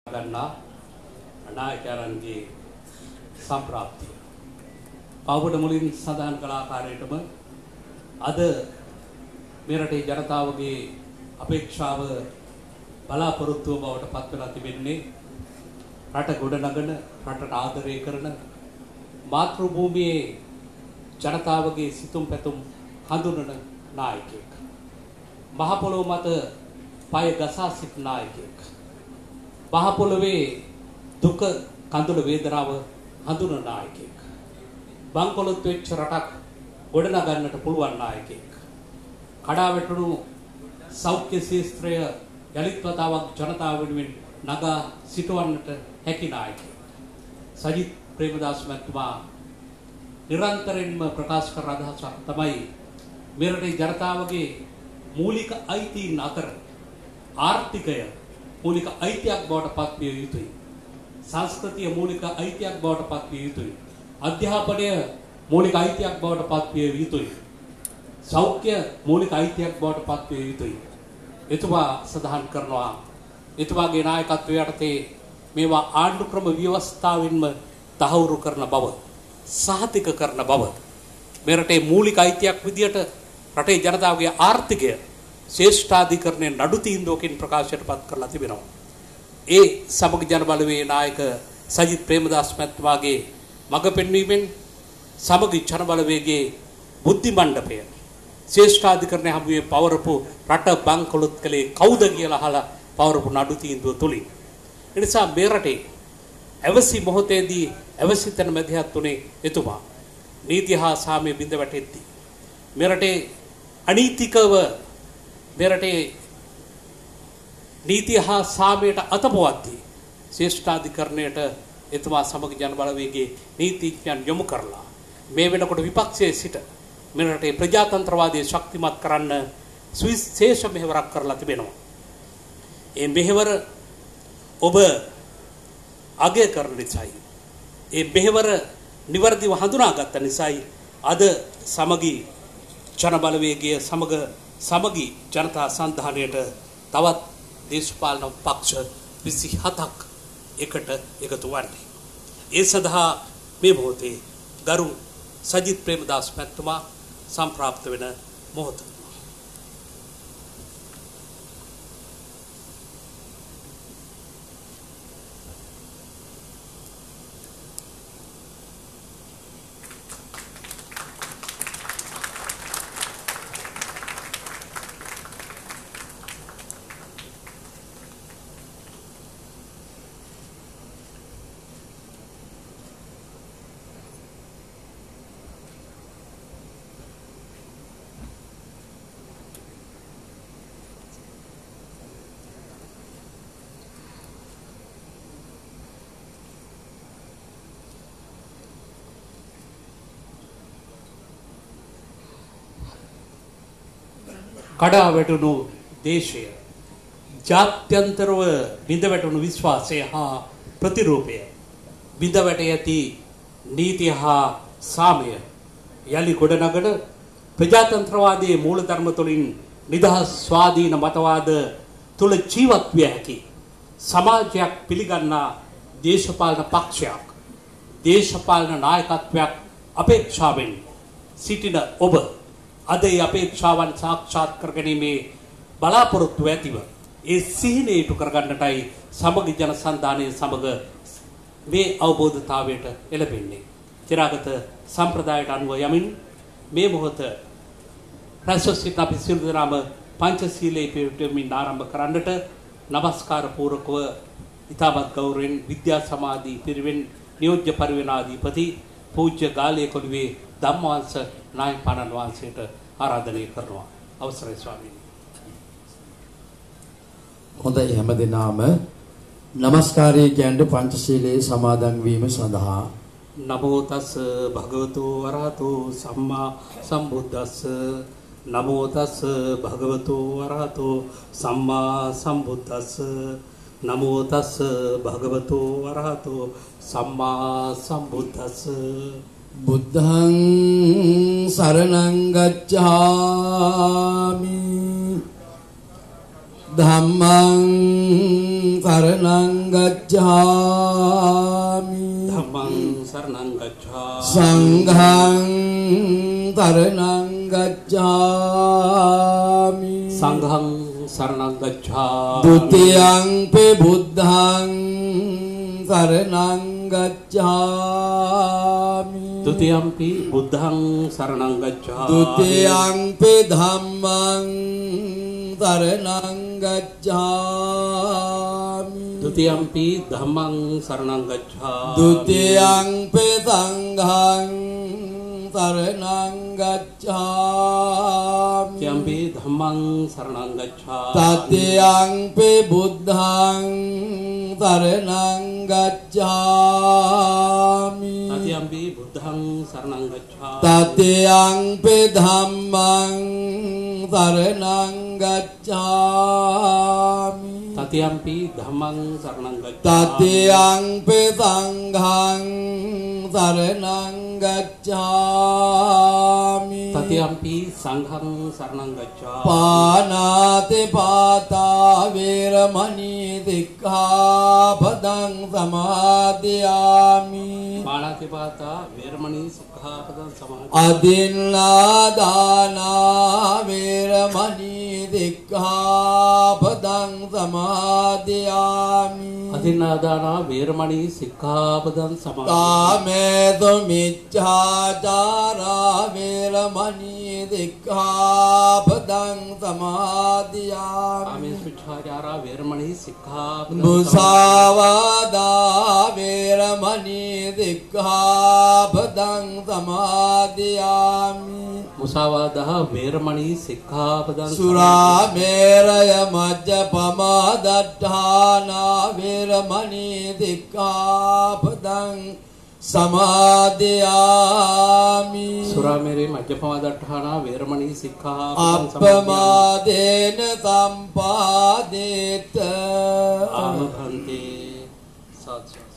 ගන්නා නායකයන්ගේ සම්ප්‍රාප්තිය. පවුඩ මුලින් සඳහන් කළ ආකාරයටම අද මේ රටේ ජනතාවගේ අපේක්ෂාව බලාපොරොත්තුව බවට පත් වෙලා තිබෙන්නේ රට ගොඩනගන රටට ආදරය කරන මාතෘ භූමියේ ජනතාවගේ සිතුම් පැතුම් හඳුනන නායකයෙක්. මහ පොළොව මත පය ගසා සිටින නායකයෙක්. මහ පොළොවේ දුක කඳුළු වේදනාව හඳුනන නායකයෙක්. බංකොලොත් වෙච්ච රටක් ගොඩනගන්නට පුළුවන් නායකයෙක්. කඩාවැටුණු සෞඛ්‍ය ශාස්ත්‍රය යලිත් වතාවක් ජනතාව වෙනුවෙන් නගා සිටවන්නට හැකි නායකයෙක්. සජිත් ප්‍රේමදාස මහත්මයා නිරන්තරයෙන්ම ප්‍රකාශ කර අදහසක් තමයි මේ රටේ ජනතාවගේ මූලික අයිතීන් අතර ආර්ථිකය මූලික අයිතියක් බවට පත්විය යුතුයි. සංස්කෘතිය මූලික අයිතියක් බවට පත්විය යුතුයි. අධ්‍යාපනය මූලික අයිතියක් බවට පත්විය යුතුයි. සෞඛ්‍ය මූලික අයිතියක් බවට පත්විය යුතුයි. එතුමා සඳහන් කරනවා එතුමාගේ නායකත්වයේ යටතේ මේවා ආණ්ඩු ක්‍රම ව්‍යවස්ථාවෙන්ම තහවුරු කරන බව සහතික කරන බව මේ රටේ මූලික අයිතියක් විදියට රටේ ජනතාවගේ ආර්ථිකය ශ්‍රේෂ්ඨාධිකරණයේ නඩු තීන්දුවකින් ප්‍රකාශයට පත් කරලා තිබෙනවා. ඒ සමග ජන බලවේගයේ නායක සජිත් ප්‍රේමදාස මහත්මයාගේ මඟ පෙන්වීමෙන් සමග ජන බලවේගයේ බුද්ධි මණ්ඩපය ශ්‍රේෂ්ඨාධිකරණයේ හමුවේ පවරපු රට බංකොලොත් කලේ කවුද කියලා අහලා පවරපු නඩු තීන්දුව තුලින් ඒ නිසා මේ රටේ අවසි මොහොතේදී අවසි තැන මැදිහත් උනේ එතුමා. නීතිය හා සාමය බිඳ වැටෙද්දී මේ රටේ අනීතිකව මේ රටේ නීතිය හා සාමයට අතපොවද්දී ශ්‍රේෂ්ඨාධිකරණයට එතුමා සමග ජන බලවේගයේ නීතිඥයන් යොමු කරලා මේ වෙනකොට විපක්ෂයේ සිට මේ රටේ ප්‍රජාතන්ත්‍රවාදයේ ශක්තිමත් කරන්න සුවිශේෂ මෙහෙවරක් කරලා තිබෙනවා. ඒ මෙහෙවර ඔබ අගය කරන නිසායි ඒ මෙහෙවර නිවර්දිව හඳුනාගත්ත නිසායි අද සමගි ජන බලවේගය සමගි ජනතා සන්ධානයට තවත් දේශපාලන පක්ෂ 27ක් එකට එකතු වන්නේ. ඒ සඳහා මේ මොහොතේ ගරු සජිත් ප්‍රේමදාස මහත්මයා සම්ප්‍රාප්ත වෙන මොහොත. කඩාවැටුණු දේශය ජාත්‍යන්තරව බිඳවැටුණු විශ්වාසය හා ප්‍රතිරූපය බිඳවැට ඇති නීතිය හා සාමය යලි ගොඩනගන ප්‍රජාතන්ත්‍රවාදයේ මූලධර්ම තුළින් නිදහස් ස්වාධීන මතවාද තුළ ජීවත් විය හැකි සමාජයක් පිළිගන්නා දේශපාලන පක්ෂයක් දේශපාලන නායකත්වයක් අපේක්ෂාවෙන් සිටින ඔබ අද ඒ අපේක්ෂාවන් සාක්ෂාත් කර ගැනීමේ බලාපොරොත්තු ඇතිව ඒ සිහිනය ඉටු කරගන්නටයි සමග ජන සන්ධානයේ සමග මේ අවබෝධතාවයට එළඹෙන්නේ. චිරාගත සම්ප්‍රදායට අනුව යමින් මේ මොහොත රැස්වසිත අපි සියලු දෙනාම පංචශීලයේ පිළිපෙමින් ආරම්භ කරන්නට নমස්කාර පූර්වකව ඉතාමත් ගෞරවයෙන් විද්‍යා සමාධි පිරිවෙන් නියෝජ්‍ය පරිවෙනාධිපති පූජ්‍ය ගාලේ කොළුවේ ධම්මවංශ නායකයන් වහන්සේට ආරාධනය කරනවා. අවසරයි ස්වාමීනි. හොඳයි හැමදෙනාම নমස්කාරය කියන්නේ පංචශීලයේ සමාදන් වීම සඳහා නමෝ තස් භගවතු වරහතෝ සම්මා සම්බුද්දස්ස නමෝ තස් භගවතු වරහතෝ සම්මා සම්බුද්දස්ස නමෝ තස් භගවතු වරහතෝ සම්මා සම්බුද්දස්ස බුද්ධං සරණං ගච්ඡාමි ධම්මං සරණං ගච්ඡාමි ධම්මං සරණං ගච්ඡාමි සංඝං සරණං ගච්ඡාමි සංඝං සරණං ගච්ඡාමි ဒုတိယံ පි බුද්ධං සරණං ගච්ඡාමි ဒုတိယံ පි බුද්ධං සරණං ගච්ඡාමි ဒုတိယံ පි ධම්මං සරණං ගච්ඡාමි ဒုတိယံ පි ධම්මං සරණං ගච්ඡාමි ဒုတိယံ පි සංඝං සරණං ගච්ඡාමි တတိယံ පි ධම්මං සරණං ගච්ඡාමි တတိယံ පි බුද්ධං සරණං ගච්ඡාමි တတိယံ පි බුද්ධං සරණං ගච්ඡාමි တတိယံ පි ධම්මං සරණං ගච්ඡාමි တတိယံ පි ධම්මං සරණං တ ගච්ඡාමි တိယံ පි සංඝං සරණං ගච්ඡාමි တတိယံ පි සංඝං සරණං ගච්ඡාමි පානාති පාතා වේරමණී සික්ඛාපදං සමාදියාමි පාණාතිපාතා වේරමණී සික්ඛාපදං සමාදියාමි අදින්නාදානා වේරමණී සික්ඛාපදං සමාදියාමි අදින්නාදානා වේරමණී සික්ඛාපදං සමාදියාමි කාමේසු මිච්ඡාචාරා වේරමණී සික්ඛාපදං සමාදියාමි කාමේසුච්ඡාචාරා වේරමණී සික්ඛාපදං මුසාවාදා වේරමණී සික්ඛාපදං සමාදියාමි මුසාවාදා වේරමණී සික්ඛාපදං සුරාමේරය මජ්ජපමා දට්ඨානා වේරමණී සික්ඛාපදං සමාදියාමි සුරාමේරේ මජ්ජපමා දට්ඨානා වේරමණී සික්ඛාපදං අප්පමාදේන සම්පාදේත ආමභන්තේ සත්‍ය